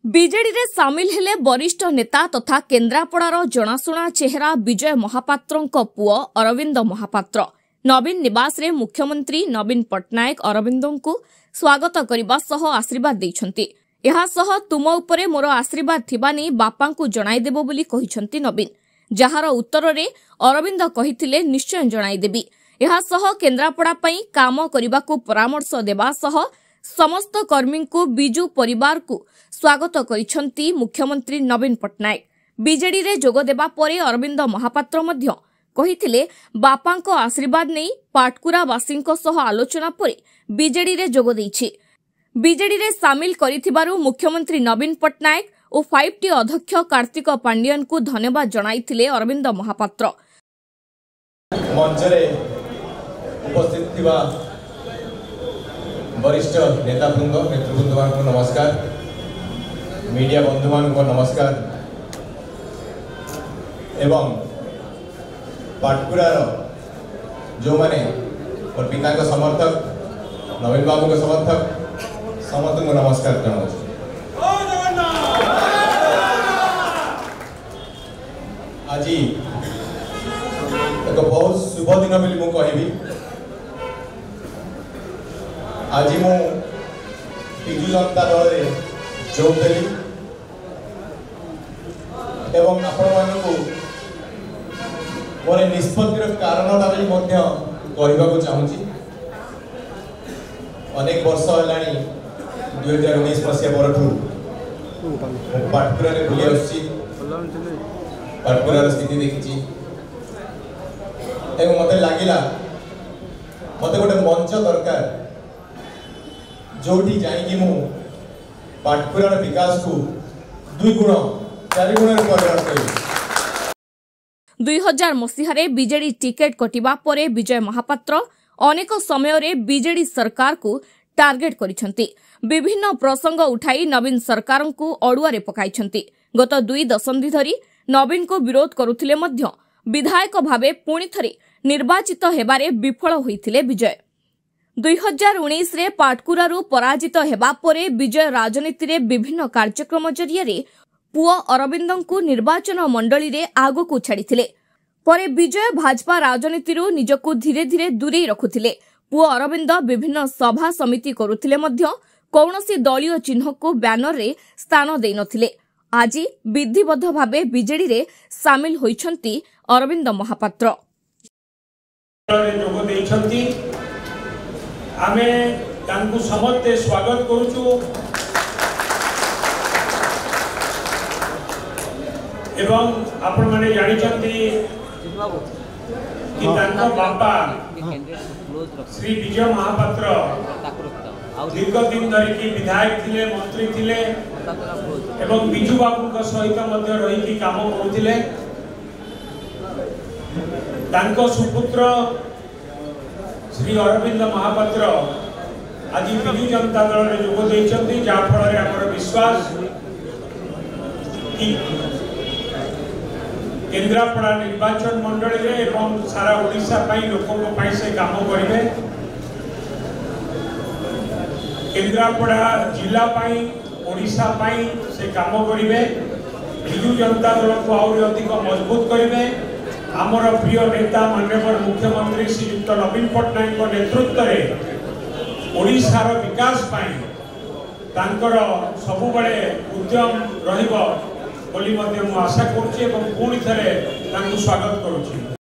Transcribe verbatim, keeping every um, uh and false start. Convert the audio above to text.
BJD रे सामिल हेले वरिष्ठ नेता तथा केन्द्रापड़ार जनाशुना चेहरा विजय महापात्रंको पुओ अरविंद महापात्र नवीन निवास रे मुख्यमंत्री नवीन पट्टनायक अरविंदंकु स्वागत करबा सह आशीर्वाद दैछंती। एहा सह तुम उपरे मोर आशीर्वाद थिबानी बापांकु जणाई देबो बोली कहिसंती नवीन, जहार उत्तर रे अरविंद कहिथिले निश्चय जणाई देबी। एहा सह केन्द्रापड़ा पई काम करिबाकु परामर्श देबा सह समस्त कर्मी को बिजु परिवार को स्वागत करिसंती मुख्यमंत्री नवीन पट्टनायक। बीजेडी रे जोग देबा परे अरविंद महापात्र मध्य कहिथिले बापांको आशीर्वाद नै पाटकुरावासींको सह आलोचना परे बीजेडी रे जोग दैछि। बीजेडी रे सामिल करिथिबारु मुख्यमंत्री नवीन पट्टनायक और फाइव टी अध्यक्ष कार्तिक पांडियन को धन्यवाद जणाइथिले अरविंद महापात्र। मंचरे उपस्थित थिबा वरिष्ठ नेताबृंद नेतृबृंद को नमस्कार, मीडिया बंधु मान को नमस्कार एवं पाटकुरार जो माने और पिता का समर्थक नवीन बाबू का समर्थक समस्त को नमस्कार जनाऊँ। आज एक बहुत शुभ दिन बोली मु कहबी। आज मु बिजु जनता दल रे जोग देली एवं आपण मानकु मोर निष्पत्तिर कारणटा भी मध्य कहबाकू चाहूँगी। अनेक वर्ष है दुई हजार उन्नीस मसीहा परठू पाटकुरा बुली आसी पाटकुरार स्थिति देखी मत लगिला मत गोटे मंच दरकार जोठी जाइकी मु पाटकुरार विकास को दुई गुण चारि गुण परिवर्तन करी। दुई हजार मसीह बीजेडी टिकेट कटिबा परे विजय महापात्र अनेक समय रे बीजेडी सरकार को टार्गेट करिसंती। विभिन्न प्रसंग उठाई नवीन सरकार को अड़ुआरे पकाइछंती। गत दुई दशंधि धरी नवीन को विरोध करुथिले मध्य विधायक भावे पुणी थरे निर्वाचित हेबारे विफल होइथिले विजय। दुई हजार उन्नीस रे पाटकुरारू पराजित हेबा परे विजय राजनीति रे विभिन्न कार्यक्रम जरिए पुओ अरविंदंकु निर्वाचन मंडली रे आगो को छाड़िथिले। परे विजय भाजपा राजनीतिरू निजकु धीरे धीरे दूरेई रखुथिले। पुओ अरविंद विभिन्न सभा समिति करुथिले मध्य कौनसी दलीय चिन्ह को बैनर रे स्थान देई नथिले। आज विधिबद्ध भावे बीजेडी रे सामिल होइछंती अरविंद महापात्र। जोग देइछंती आमे तांकु समस्ते स्वागत करूछु एवं आपण माने जानिछंती कि तांको बापा श्री विजय महापात्र दीर्घ दिन धरिकी विधायक थिले, मंत्री थिले एवं बिजू बाबू सहित मध्य रही काम करुथिले। तांको सुपुत्र श्री अरविंद महापात्र आज बिजू जनता दल रे जोग देइछंती, जा फल रे हमर विश्वास कि केन्द्रापड़ा निर्वाचन मंडल रे एवं सारा ओडिशा पाई लोकों पाई से काम करिवे। केन्द्रापड़ा जिला पाई ओडिशा पाई से काम करिवे। बिजू जनता दल को और अधिक मजबूत करिवे। आमर प्रिय नेता माननीय मुख्यमंत्री श्रीयुक्त नवीन पट्टनायक नेतृत्व रे ओडिशार विकास पाई तांकर सबु बळे उद्यम रहिबो बोली मध्य आशा करुच्ची और पुणी थे स्वागत करुच्ची।